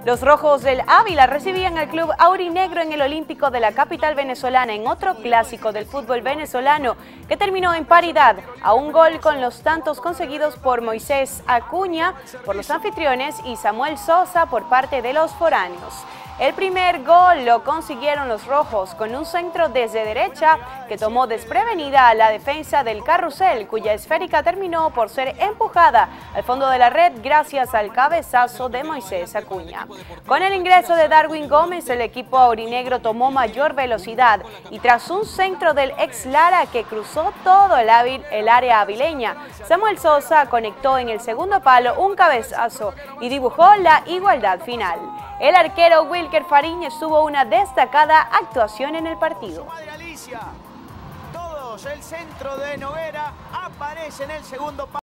Los rojos del Ávila recibían al club aurinegro en el Olímpico de la capital venezolana en otro clásico del fútbol venezolano que terminó en paridad a un gol con los tantos conseguidos por Moisés Acuña por los anfitriones y Samuel Sosa por parte de los foráneos. El primer gol lo consiguieron los rojos con un centro desde derecha que tomó desprevenida a la defensa del Carrusel, cuya esférica terminó por ser empujada al fondo de la red gracias al cabezazo de Moisés Acuña. Con el ingreso de Darwin Gómez, el equipo aurinegro tomó mayor velocidad y tras un centro del ex Lara que cruzó todo el área avileña, Samuel Sosa conectó en el segundo palo un cabezazo y dibujó la igualdad final. El arquero Wilker Fariñez tuvo una destacada actuación en el partido. Todos, el centro de Noguera aparece en el segundo palo.